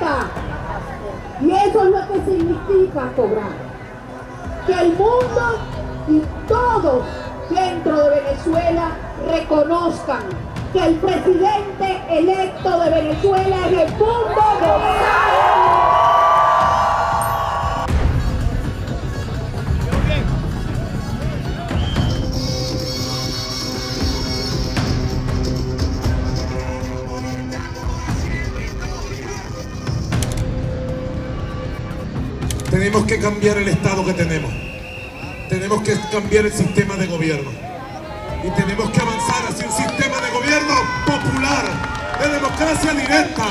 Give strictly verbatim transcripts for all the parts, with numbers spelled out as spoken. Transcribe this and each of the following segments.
libertad. Y eso es lo que significa cobrar. Que el mundo y todos dentro de Venezuela reconozcan que el presidente electo de Venezuela es Edmundo González. Tenemos que cambiar el Estado que tenemos. Tenemos que cambiar el sistema de gobierno. Y tenemos que avanzar hacia un sistema de gobierno popular, de democracia directa.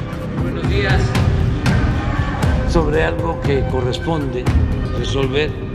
Sobre algo que corresponde resolver